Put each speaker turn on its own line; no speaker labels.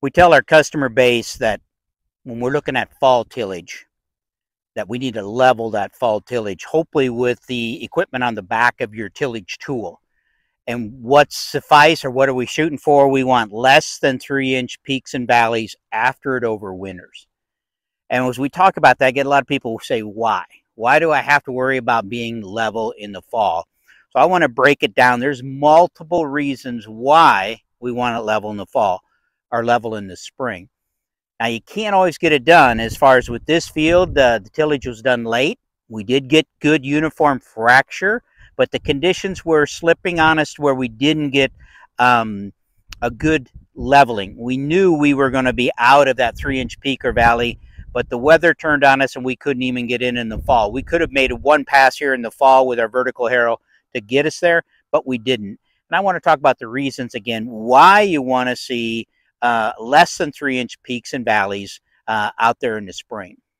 We tell our customer base that when we're looking at fall tillage, that we need to level that fall tillage, hopefully with the equipment on the back of your tillage tool. And what's suffice, or what are we shooting for? We want less than 3-inch peaks and valleys after it overwinters. And as we talk about that, I get a lot of people who say, why? Why do I have to worry about being level in the fall? So I want to break it down. There's multiple reasons why we want it level in the fall or level in the spring. Now, you can't always get it done. As far as with this field, the tillage was done late. We did get good uniform fracture, but the conditions were slipping on us where we didn't get a good leveling. We knew we were going to be out of that 3-inch peak or valley, but the weather turned on us and we couldn't even get in the fall. We could have made one pass here in the fall with our vertical harrow to get us there, but we didn't. And I want to talk about the reasons again why you want to see less than 3-inch peaks and valleys out there in the spring.